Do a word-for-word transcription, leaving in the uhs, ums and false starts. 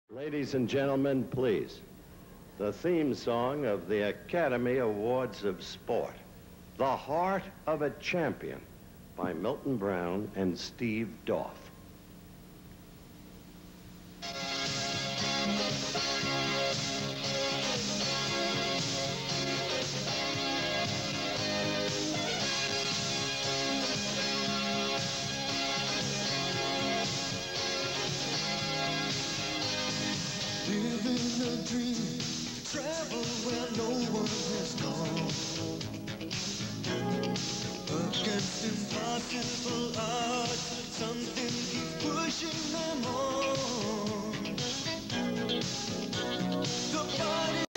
Ladies and gentlemen, please, the theme song of the Academy Awards of Sport, The Heart of a Champion, by Milton Brown and Steve Dorff. Living a dream, travel where no one has gone. Against impossible odds, something keeps pushing them on. The body